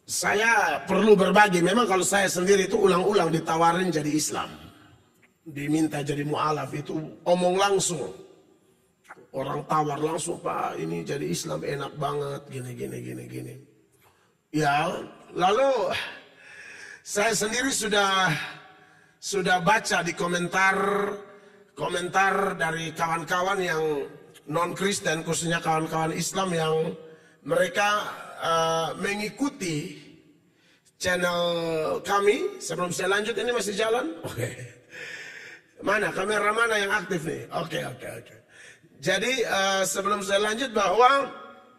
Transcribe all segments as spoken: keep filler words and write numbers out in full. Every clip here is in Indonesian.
saya perlu berbagi. Memang kalau saya sendiri itu ulang-ulang ditawarin jadi Islam, diminta jadi mu'alaf, itu omong langsung. Orang tawar langsung, Pak ini jadi Islam enak banget, gini gini gini gini. Ya, lalu saya sendiri sudah sudah baca di komentar komentar dari kawan-kawan yang non Kristen, khususnya kawan-kawan Islam yang mereka uh, mengikuti channel kami. Sebelum saya lanjut, ini masih jalan? Oke. Okay. Mana kamera mana yang aktif nih? Oke okay, oke okay, oke. Okay. Jadi uh, sebelum saya lanjut, bahwa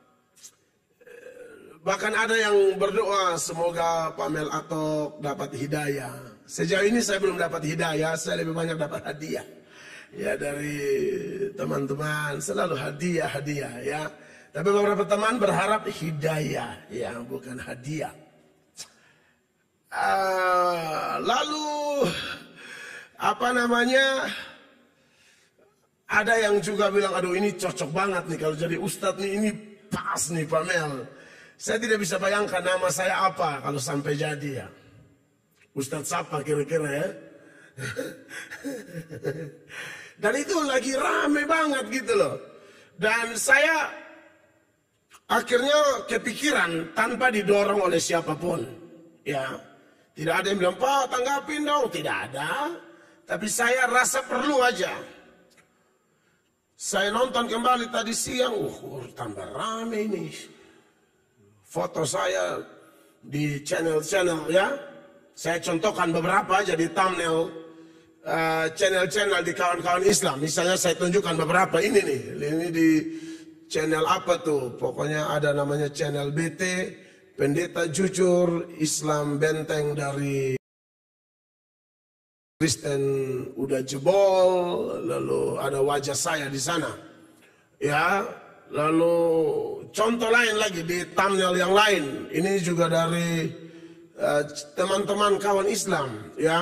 bahkan ada yang berdoa semoga Pak Mel Atok dapat hidayah. Sejauh ini saya belum dapat hidayah, saya lebih banyak dapat hadiah. Ya dari teman-teman selalu hadiah-hadiah ya. Tapi beberapa teman berharap hidayah, ya bukan hadiah. Uh, lalu apa namanya? Ada yang juga bilang, aduh ini cocok banget nih kalau jadi ustadz nih, ini pas nih Pak Mel. Saya tidak bisa bayangkan nama saya apa kalau sampai jadi ya. Ustadz siapa kira-kira ya? Dan itu lagi rame banget gitu loh. Dan saya akhirnya kepikiran tanpa didorong oleh siapapun. Ya, tidak ada yang bilang, Pak tanggapin dong. Tidak ada. Tapi saya rasa perlu aja. Saya nonton kembali tadi siang, uh, tambah rame ini. Foto saya di channel-channel ya. Saya contohkan beberapa aja di thumbnail channel-channel uh, di kawan-kawan Islam. Misalnya saya tunjukkan beberapa ini nih. Ini di channel apa tuh? Pokoknya ada namanya channel B T, Pendeta Jujur, Islam Benteng dari Kristen udah jebol, lalu ada wajah saya di sana. Ya, lalu contoh lain lagi di thumbnail yang lain. Ini juga dari teman-teman uh, kawan Islam, ya.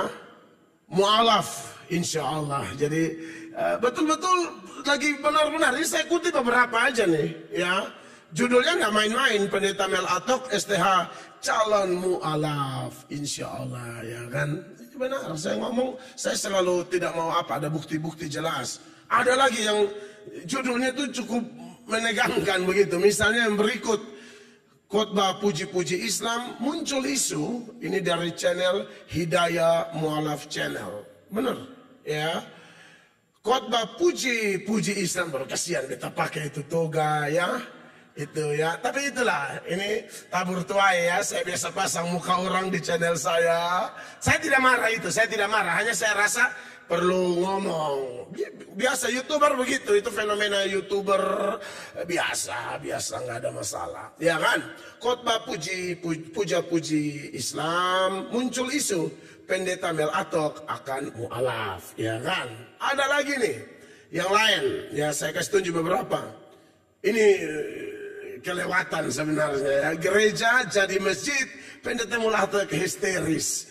Mu'alaf, insya Allah. Jadi betul-betul uh, lagi benar-benar. Ini saya kutip beberapa aja nih, ya. Judulnya nggak main-main, Pendeta Mel Atok S T H calon mu'alaf, insya Allah, ya kan. Benar, saya ngomong, saya selalu tidak mau apa, ada bukti-bukti jelas. Ada lagi yang judulnya itu cukup menegangkan begitu. Misalnya yang berikut, khotbah puji-puji Islam, muncul isu, ini dari channel Hidayah Mu'alaf Channel. Benar, ya. Khotbah puji-puji Islam, baru kasihan kita pakai itu toga ya. Itu ya, tapi itulah, ini tabur tuai ya, saya biasa pasang muka orang di channel saya. Saya tidak marah itu, saya tidak marah, hanya saya rasa perlu ngomong. Biasa YouTuber begitu, itu fenomena YouTuber biasa, biasa nggak ada masalah. Ya kan, khotbah puji, puji, puja-puji Islam, muncul isu Pendeta Mel Atok akan mu'alaf, ya kan. Ada lagi nih, yang lain, ya saya kasih tunjuk beberapa. Ini kelewatan sebenarnya ya. Gereja jadi masjid, Pendeta Mel Atok histeris.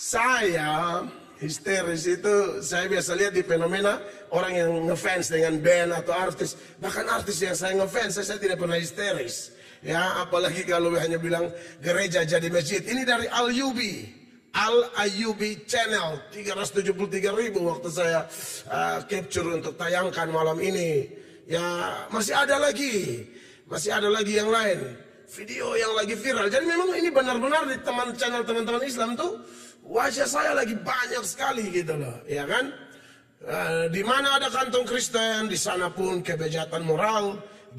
Saya histeris itu saya biasa lihat di fenomena orang yang ngefans dengan band atau artis. Bahkan artis yang saya ngefans, saya, saya tidak pernah histeris. Ya, apalagi kalau hanya bilang gereja jadi masjid. Ini dari Al-Yubi, Al-Ayubi Channel, tiga ratus tujuh puluh tiga ribu waktu saya uh, capture untuk tayangkan malam ini. Ya, masih ada lagi. Masih ada lagi yang lain, video yang lagi viral. Jadi memang ini benar-benar di teman channel teman-teman Islam tuh wajah saya lagi banyak sekali gitu loh, ya kan? Uh, di mana ada kantong Kristen, di sana pun kebejatan moral,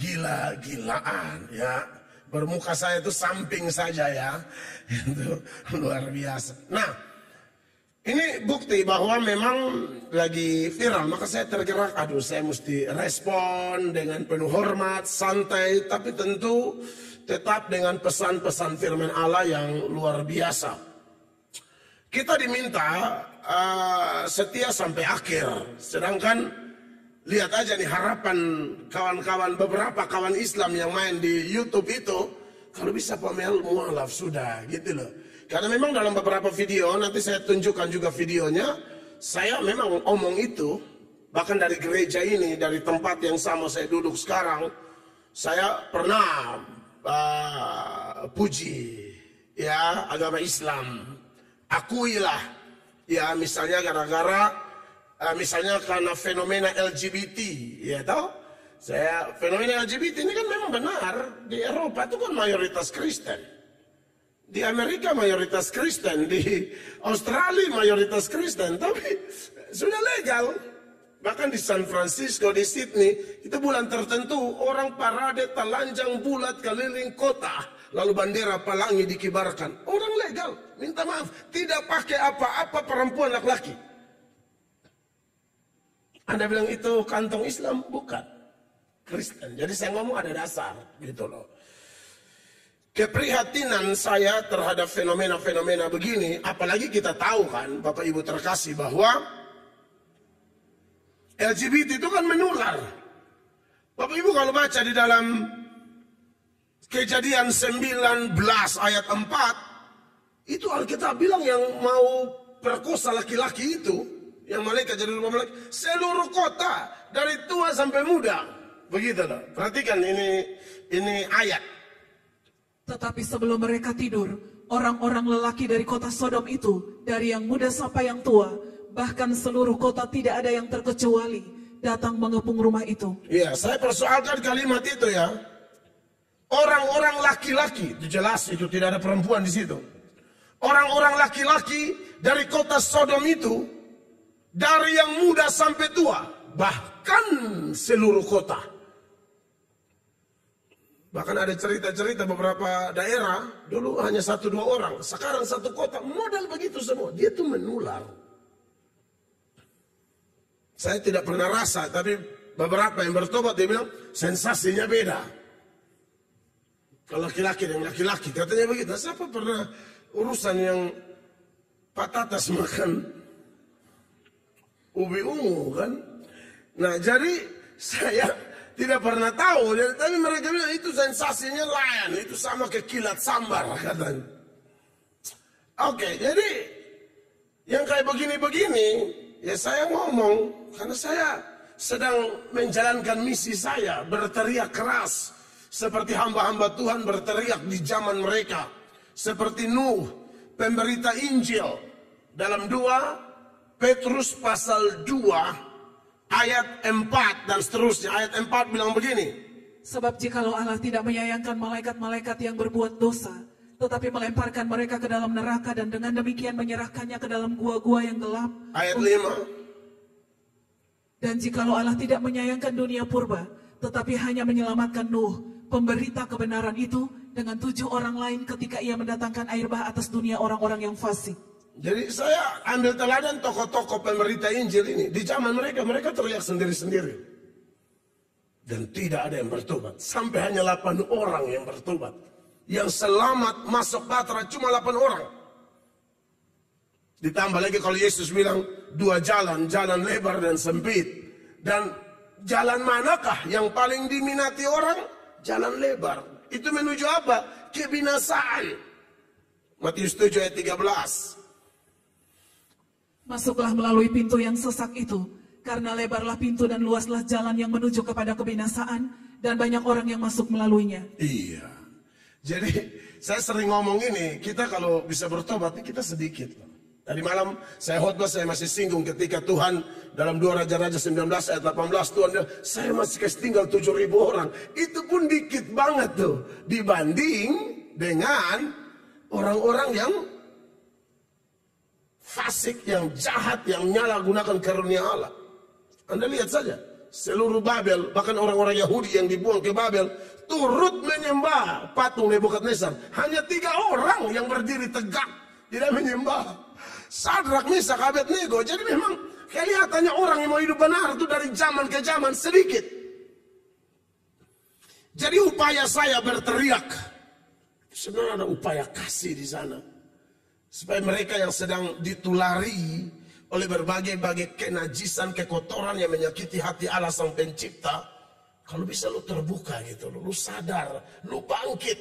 gila-gilaan, ya. Bermuka saya itu samping saja ya, itu luar biasa. Nah, ini bukti bahwa memang lagi viral, maka saya tergerak, aduh saya mesti respon dengan penuh hormat, santai, tapi tentu tetap dengan pesan-pesan firman Allah yang luar biasa. Kita diminta uh, setia sampai akhir, sedangkan lihat aja nih harapan kawan-kawan, beberapa kawan Islam yang main di YouTube itu, kalau bisa Pak Mel mu'alaf sudah gitu loh. Karena memang dalam beberapa video, nanti saya tunjukkan juga videonya, saya memang omong itu, bahkan dari gereja ini, dari tempat yang sama saya duduk sekarang, saya pernah uh, puji ya agama Islam. Akuilah, ya misalnya gara-gara, uh, misalnya karena fenomena L G B T, ya tahu? Saya fenomena L G B T ini kan memang benar. Di Eropa itu kan mayoritas Kristen. Di Amerika mayoritas Kristen, di Australia mayoritas Kristen, tapi sudah legal. Bahkan di San Francisco, di Sydney, itu bulan tertentu orang parade telanjang bulat keliling kota, lalu bendera pelangi dikibarkan. Orang legal, minta maaf, tidak pakai apa-apa perempuan laki-laki. Anda bilang itu kantong Islam? Bukan, Kristen. Jadi saya ngomong ada dasar, gitu loh. Keprihatinan saya terhadap fenomena-fenomena begini, apalagi kita tahu kan, Bapak Ibu terkasih, bahwa L G B T itu kan menular. Bapak Ibu kalau baca di dalam Kejadian sembilan belas ayat empat, itu Alkitab bilang yang mau perkosa laki-laki itu, yang malaikat jadi rumah malaikat, seluruh kota dari tua sampai muda. Begitu loh. Perhatikan ini ini ayat. Tetapi sebelum mereka tidur, orang-orang lelaki dari kota Sodom itu, dari yang muda sampai yang tua, bahkan seluruh kota tidak ada yang terkecuali, datang mengepung rumah itu. Iya, saya persoalkan kalimat itu ya. Orang-orang laki-laki, itu jelas itu tidak ada perempuan di situ. Orang-orang laki-laki dari kota Sodom itu, dari yang muda sampai tua, bahkan seluruh kota. Bahkan ada cerita-cerita beberapa daerah, dulu hanya satu dua orang, sekarang satu kota, modal begitu semua. Dia tuh menular. Saya tidak pernah rasa, tapi beberapa yang bertobat dia bilang, sensasinya beda. Kalau laki-laki dan laki-laki, katanya begitu. Siapa pernah urusan yang patatas makan ubi ungu kan? Nah jadi saya tidak pernah tahu, tapi mereka bilang itu sensasinya lain, itu sama kayak kilat sambar katanya. Oke, jadi yang kayak begini-begini, ya saya ngomong karena saya sedang menjalankan misi saya, berteriak keras seperti hamba-hamba Tuhan berteriak di zaman mereka, seperti Nuh, pemberita Injil dalam dua Petrus pasal dua ayat empat dan seterusnya. Ayat empat bilang begini. Sebab jikalau Allah tidak menyayangkan malaikat-malaikat yang berbuat dosa, tetapi melemparkan mereka ke dalam neraka dan dengan demikian menyerahkannya ke dalam gua-gua yang gelap. Ayat lima. Dan jikalau Allah tidak menyayangkan dunia purba, tetapi hanya menyelamatkan Nuh, pemberita kebenaran itu, dengan tujuh orang lain ketika ia mendatangkan air bah atas dunia orang-orang yang fasik. Jadi saya ambil teladan tokoh-tokoh pemberita Injil ini. Di zaman mereka, mereka teriak sendiri-sendiri. Dan tidak ada yang bertobat. Sampai hanya delapan orang yang bertobat. Yang selamat masuk Batra cuma delapan orang. Ditambah lagi kalau Yesus bilang, dua jalan, jalan lebar dan sempit. Dan jalan manakah yang paling diminati orang? Jalan lebar. Itu menuju apa? Kebinasaan. Matius tujuh ayat tiga belas. Masuklah melalui pintu yang sesak itu, karena lebarlah pintu dan luaslah jalan yang menuju kepada kebinasaan, dan banyak orang yang masuk melaluinya. Iya. Jadi saya sering ngomong ini, kita kalau bisa bertobat, kita sedikit. Tadi malam saya khotbah, saya masih singgung ketika Tuhan dalam dua Raja-Raja sembilan belas ayat delapan belas, Tuhan bilang, saya masih kasih tinggal tujuh ribu orang. Itu pun dikit banget tuh, dibanding dengan orang-orang yang fasik, yang jahat, yang menyalahgunakan karunia Allah. Anda lihat saja, seluruh Babel, bahkan orang-orang Yahudi yang dibuang ke Babel, turut menyembah patung Nebukadnezar. Hanya tiga orang yang berdiri tegak, tidak menyembah. Sadrak, Mesak, Abednego. Jadi memang kelihatannya orang yang mau hidup benar itu dari zaman ke zaman sedikit. Jadi upaya saya berteriak, sebenarnya ada upaya kasih di sana. Supaya mereka yang sedang ditulari oleh berbagai-bagai kenajisan, kekotoran yang menyakiti hati Allah Sang Pencipta, kalau bisa lu terbuka gitu, lu sadar, lu bangkit.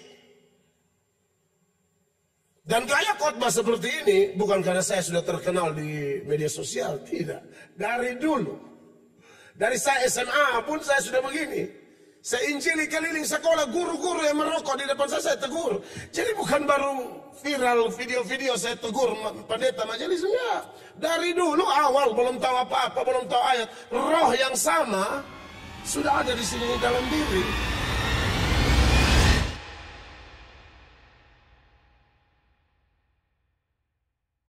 Dan gaya khotbah seperti ini bukan karena saya sudah terkenal di media sosial, tidak. Dari dulu, dari saya S M A pun saya sudah begini. Saya injili keliling sekolah, guru-guru yang merokok di depan saya, saya tegur. Jadi bukan baru viral video-video saya tegur pendeta majelis, enggak. Dari dulu awal belum tahu apa-apa, belum tahu ayat. Roh yang sama sudah ada di sini dalam diri.